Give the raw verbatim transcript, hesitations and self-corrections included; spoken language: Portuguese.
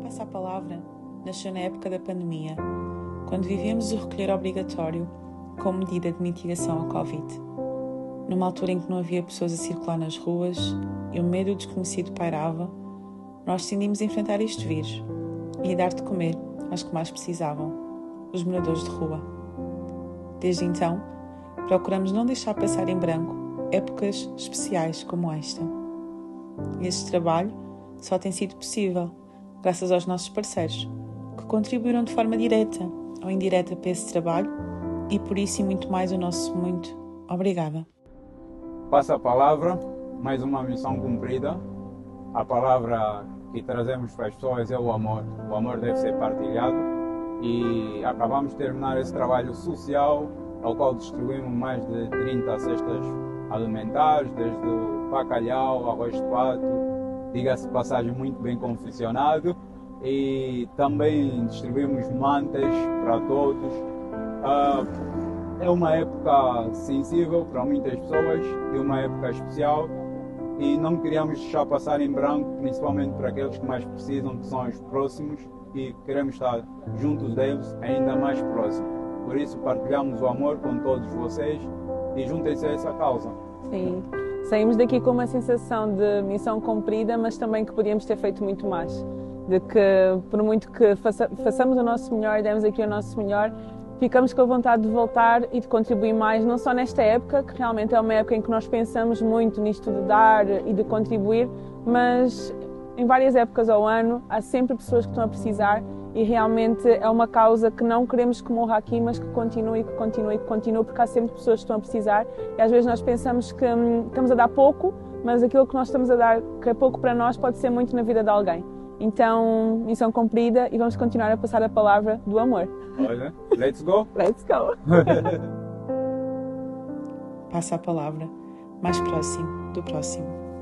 Passa a Palavra nasceu na época da pandemia, quando vivíamos o recolher obrigatório como medida de mitigação ao Covid. Numa altura em que não havia pessoas a circular nas ruas e o medo desconhecido pairava, nós decidimos enfrentar este vírus e dar de comer aos que mais precisavam, os moradores de rua. Desde então, procuramos não deixar passar em branco épocas especiais como esta. E este trabalho só tem sido possível graças aos nossos parceiros, que contribuíram de forma direta ou indireta para esse trabalho, e por isso e muito mais o nosso muito obrigada. Passa a palavra, mais uma missão cumprida. A palavra que trazemos para as pessoas é o amor. O amor deve ser partilhado e acabamos de terminar esse trabalho social, ao qual distribuímos mais de trinta cestas alimentares, desde o bacalhau, arroz de pato, diga-se de passagem muito bem confeccionado, e também distribuímos mantas para todos. Uh, é uma época sensível para muitas pessoas e uma época especial, e não queríamos deixar passar em branco, principalmente para aqueles que mais precisam, que são os próximos, e queremos estar juntos deles ainda mais próximos. Por isso partilhamos o amor com todos vocês e juntem-se a essa causa. Sim, saímos daqui com uma sensação de missão cumprida, mas também que podíamos ter feito muito mais. De que, por muito que faça, façamos o nosso melhor e demos aqui o nosso melhor, ficamos com a vontade de voltar e de contribuir mais, não só nesta época, que realmente é uma época em que nós pensamos muito nisto de dar e de contribuir, mas em várias épocas ao ano há sempre pessoas que estão a precisar, e realmente é uma causa que não queremos que morra aqui, mas que continue, que continue, que continue, porque há sempre pessoas que estão a precisar, e às vezes nós pensamos que hum, estamos a dar pouco, mas aquilo que nós estamos a dar, que é pouco para nós, pode ser muito na vida de alguém. Então, missão cumprida, e vamos continuar a passar a palavra do amor. Olha, let's go! Let's go! Passa a palavra, mais próximo do próximo.